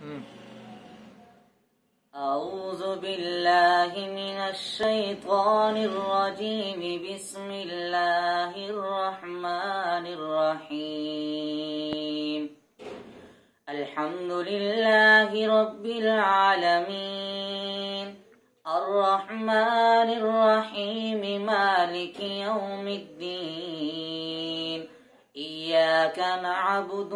أعوذ بالله من الشيطان الرجيم. بسم الله الرحمن الرحيم. الحمد لله رب العالمين، الرحمن الرحيم، مالك يوم الدين. إياك نعبد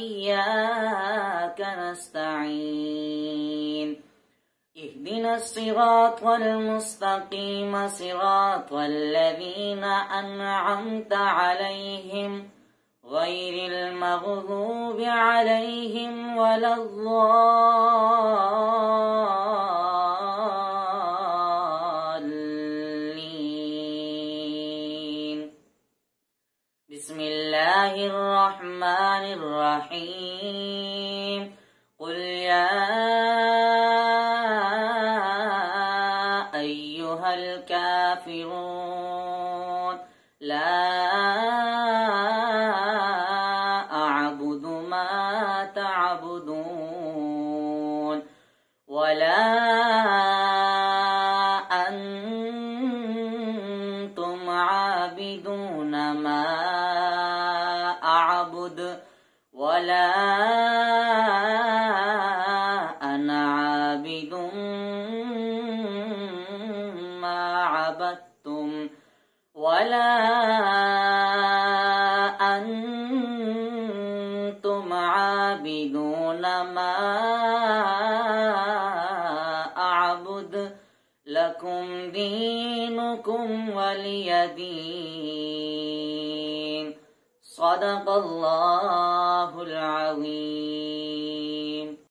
وإياك نستعين. اهدنا الصراط المستقيم، صراط الذين أنعمت عليهم غير المغضوب عليهم ولا الضالين. بسم الله الرحمن الرحيم. قل يا أيها الكافرون لا أعبد ما تعبدون ولا أنتم عابدون ما أعبد ولا أنا عابد ما عبدتم ولا أنتم عابدون ما أعبد. لكم دينكم ولي دين. صدق الله العظيم.